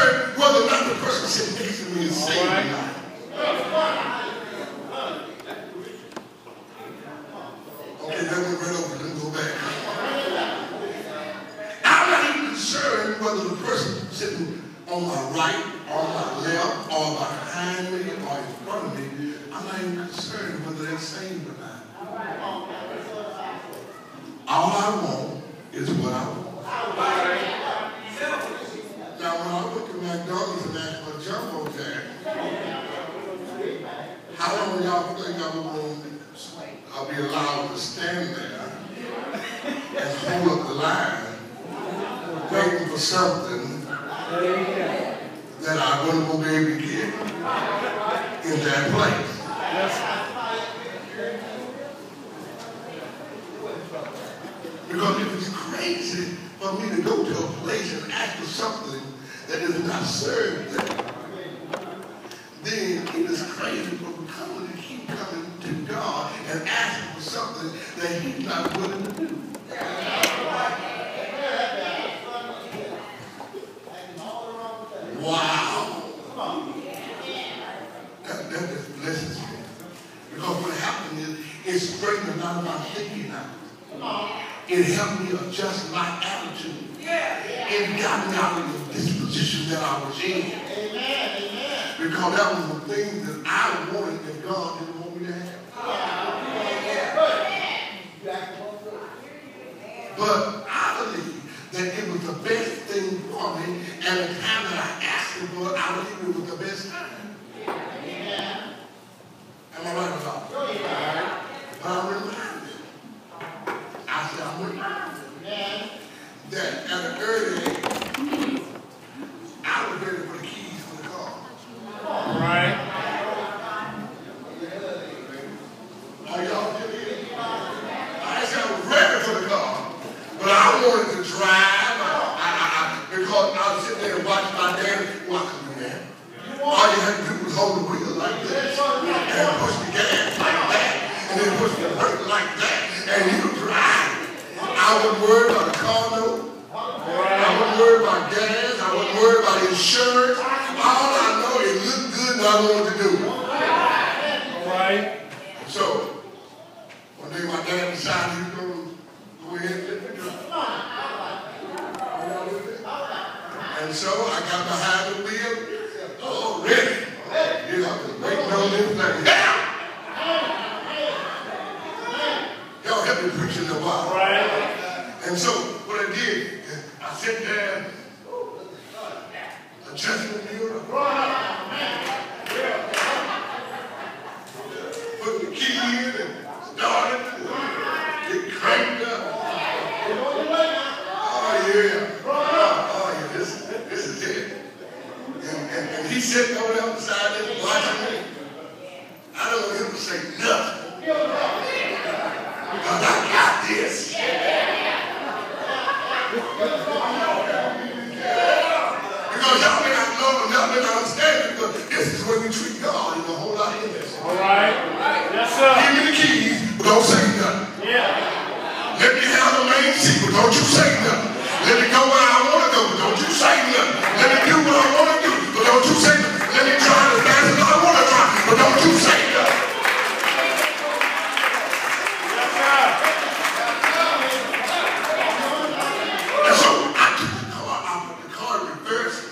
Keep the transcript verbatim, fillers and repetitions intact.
concerned whether or not the person sitting next to me is saved or not. Okay, that went right over. Let me go back. I'm not even concerned whether the person sitting on my right, on my left, or behind me, or in front of me, I'm not even concerned whether they're saved or not. All I want is what I want. Now, when I went to McDonald's and asked for a jumbo tag, how long y'all think I was going to I'll be allowed to stand there and hold up the line, waiting for something that I wasn't going to be able to get in that place? Because it is crazy for me to go to a place and ask for something that is not served there. Then it is crazy for me coming to keep coming to God and asking for something that He's not willing to do. Wow. That, that just blesses me. Because what happened is, it straightened a lot of my thinking out. It helped me adjust my attitude. It got me out of the disposition that I was in. Because that was the thing that I wanted that God didn't want me to have. But I believe that it was the best thing for me, and the time that I asked Him for it, I believe it was the best time. Am I right about that? But I'm reminded. I said, I'm reminded that at an early age, I was ready for the keys for the car. All right. Are y'all still here? I said I was ready for the car, but I wanted to drive. I, I, I, because I was sitting there and watching my daddy. Well, I couldn't do that. All you had to do was hold the wheel like this and push the gas like that, and then push the brake like that, and you drive. I wasn't worried about the car note. I wasn't worried about gas. I wasn't worried about insurance. All I know is it looked good and I wanted to do it. All right. So, one day my dad decided he was going to go ahead and let me drive. And so I got behind the wheel. Oh, ready. You know, I was waiting on this thing. Y'all help me preach in a while. Right. And so what I did, I sat there, adjusted the wheel, put the key in and started, it cranked up. Oh yeah, oh, oh yeah, this, this is it. And, and, and he sitting over there on the side there watching me. I don't want him to say nothing. Because I got this. Because y'all may not know and y'all may not understand it, because this is when we treat God in a whole lot of innocence. All right. Yes, sir. Give me the keys, but don't say nothing. Yeah. Let me have the main seat, but don't you say nothing. Let me go where I want to go, but don't you say nothing. Let me do what I want to do, but don't you say nothing. Let me drive as fast as I want to drive, but don't you say nothing. Yes, sir. And so I took the car out of the car in reverse.